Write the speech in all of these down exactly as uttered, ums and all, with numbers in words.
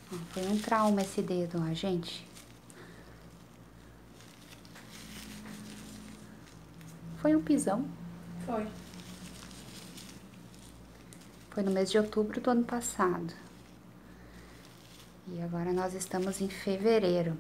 Ó, foi um trauma esse dedo, ó, gente. Foi um pisão. Foi. Foi no mês de outubro do ano passado. E agora nós estamos em fevereiro.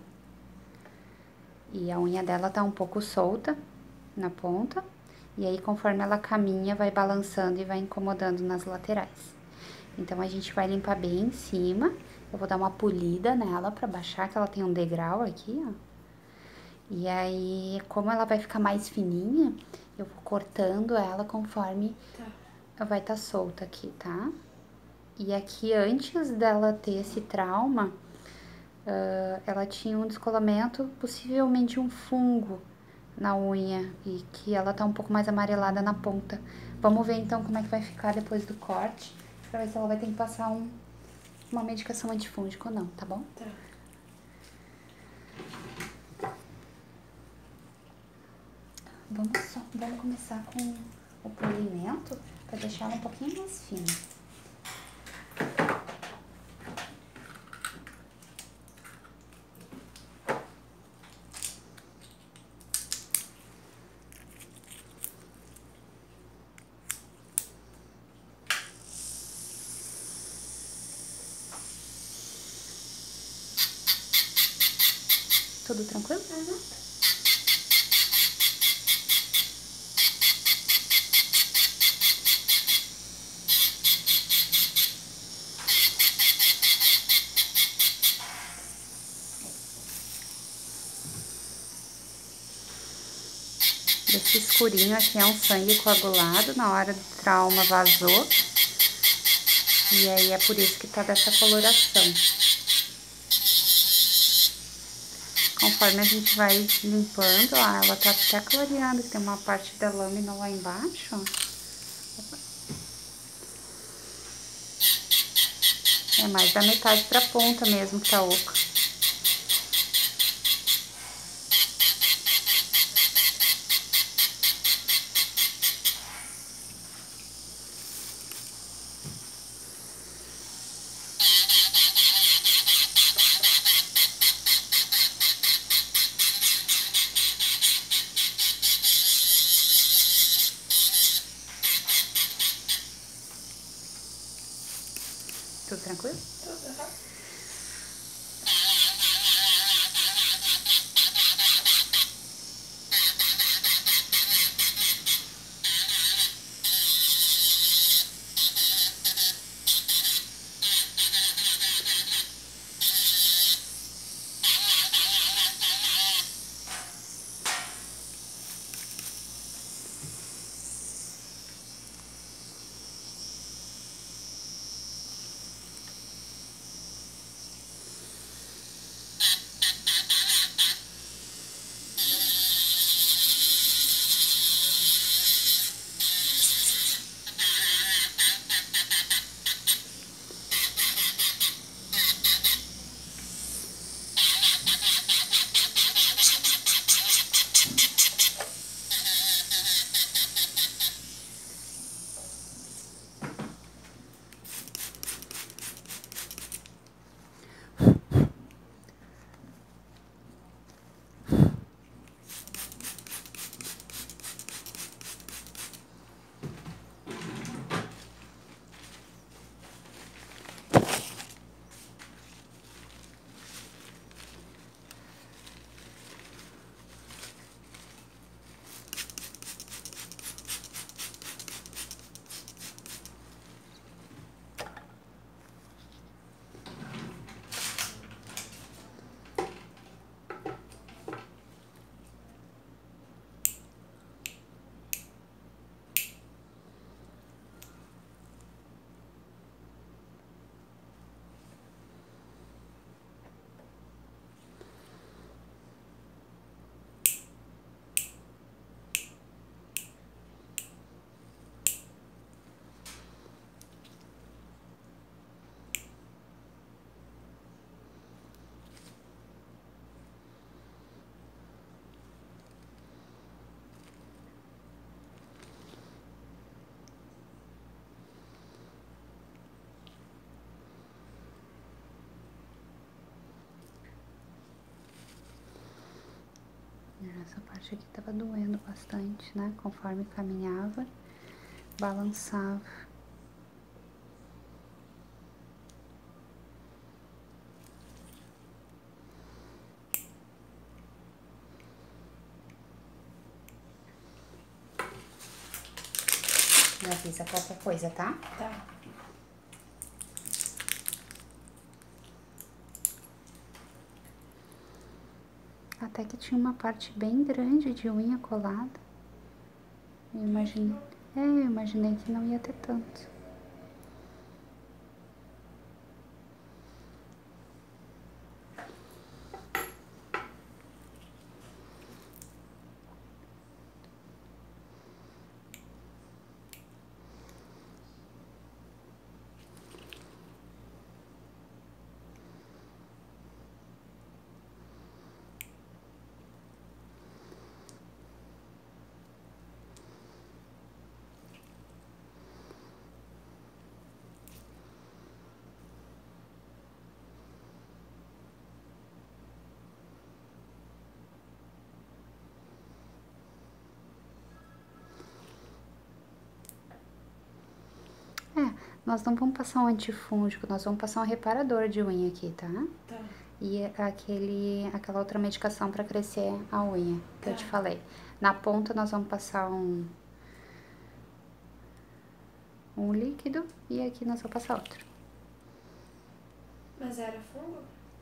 E a unha dela tá um pouco solta na ponta. E aí, conforme ela caminha, vai balançando e vai incomodando nas laterais. Então, a gente vai limpar bem em cima. Eu vou dar uma polida nela pra baixar, que ela tem um degrau aqui, ó. E aí, como ela vai ficar mais fininha, eu vou cortando ela conforme Tá. vai estar solta aqui, tá? E aqui, antes dela ter esse trauma, uh, ela tinha um descolamento, possivelmente um fungo na unha, e que ela tá um pouco mais amarelada na ponta. Vamos ver então como é que vai ficar depois do corte, pra ver se ela vai ter que passar um, uma medicação antifúngica ou não, tá bom? Tá. Vamos, só, vamos começar com o polimento, pra deixar ela um pouquinho mais fina. Tudo tranquilo? Uhum. Esse escurinho aqui é um sangue coagulado, na hora do trauma vazou. E aí é por isso que tá dessa coloração. Conforme a gente vai limpando, ó, ela tá até clareando, que tem uma parte da lâmina lá embaixo, ó. É mais da metade pra ponta mesmo que tá oca. Tudo tranquilo? Tudo, uhum. essa parte aqui tava doendo bastante, né? Conforme caminhava, balançava. Me avisa qualquer coisa, tá? Tá. Até que tinha uma parte bem grande de unha colada. Eu imaginei, é, eu imaginei que não ia ter tanto. É, nós não vamos passar um antifúngico, nós vamos passar um reparador de unha aqui, tá? Tá. E aquele, aquela outra medicação pra crescer a unha, que Tá. eu te falei. Na ponta nós vamos passar um, um líquido e aqui nós vamos passar outro. Mas era fungo?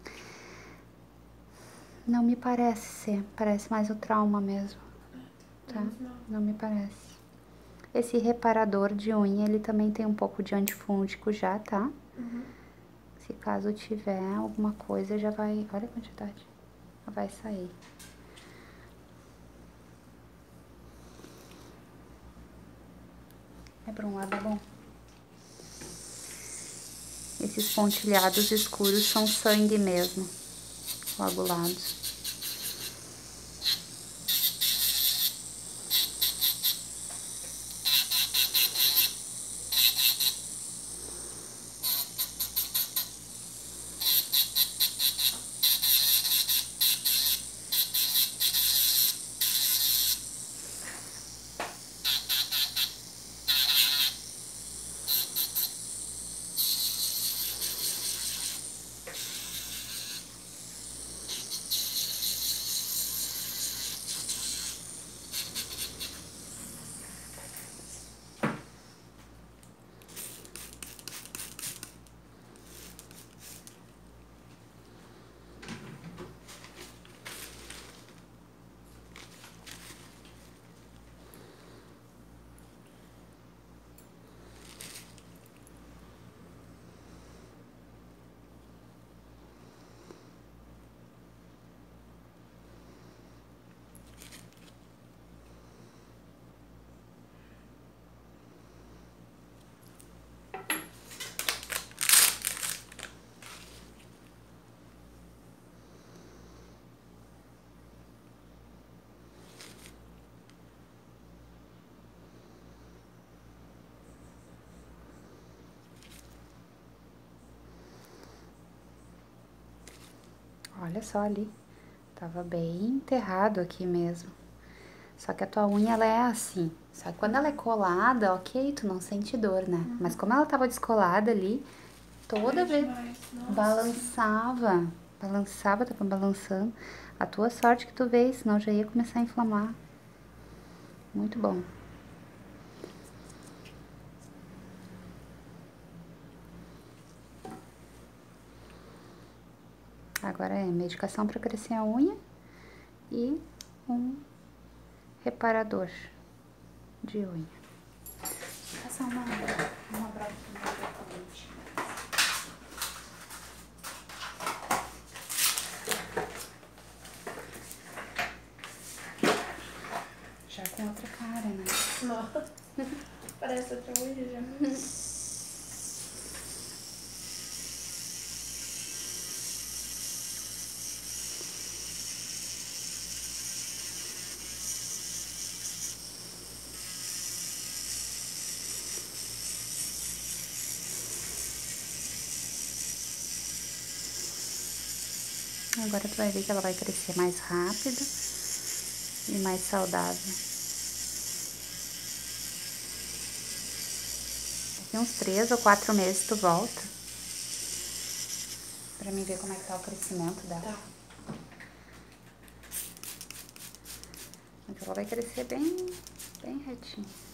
Não me parece ser, parece mais o trauma mesmo, tá? Menos mal. Não me parece. Esse reparador de unha, ele também tem um pouco de antifúngico já, tá? Uhum. Se caso tiver alguma coisa, já vai... Olha a quantidade. Já vai sair. É pra um lado é bom. Esses pontilhados escuros são sangue mesmo, coagulados. Olha só ali, tava bem enterrado aqui mesmo. Só que a tua unha, ela é assim. Só que quando ela é colada, ok, tu não sente dor, né? Uhum. Mas como ela tava descolada ali, toda vez balançava, balançava, tava balançando. A tua sorte que tu veio, senão já ia começar a inflamar. Muito bom. Agora é medicação para crescer a unha e um reparador de unha. Vou passar uma, uma broquinha corrente. Já com outra cara, né? Nossa, parece outra unha já. Agora tu vai ver que ela vai crescer mais rápido e mais saudável. Daqui uns três ou quatro meses tu volta pra mim ver como é que tá o crescimento dela. Tá. Ela vai crescer bem, bem retinho.